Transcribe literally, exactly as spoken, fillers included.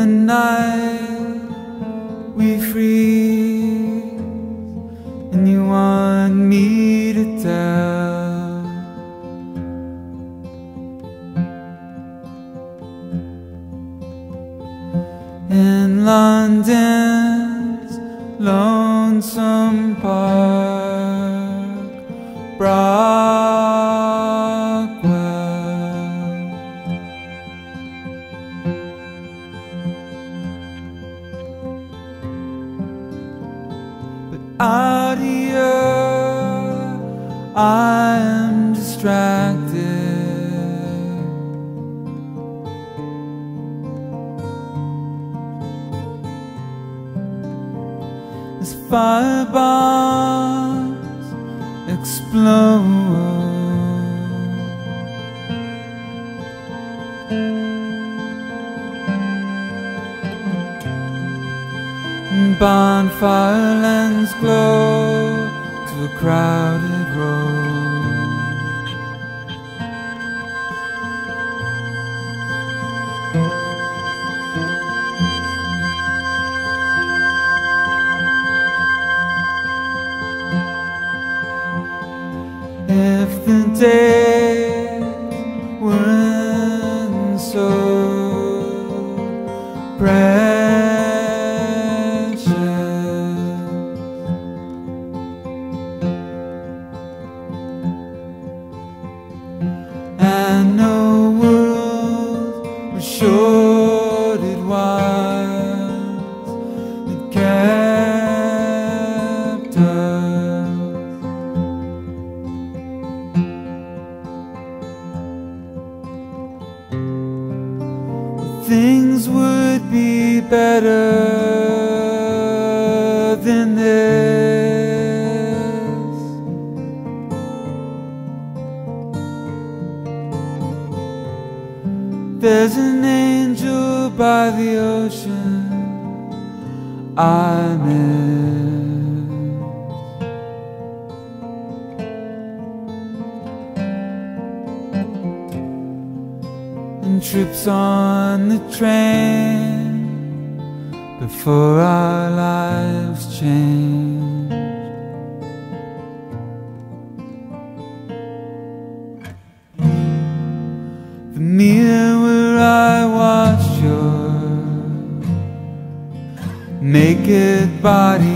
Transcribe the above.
the night we freeze, and you want me to tell. In London's lonesome park, Brockwell. But out here I am distracted. As fire bombs explode, and bonfire lands glow to a crowded road. If the days weren't so precious, and no world was short it was that kept us. Things would be better than this. There's an angel by the ocean I miss, and trips on the train before our lives change. The mirror where I watched your naked body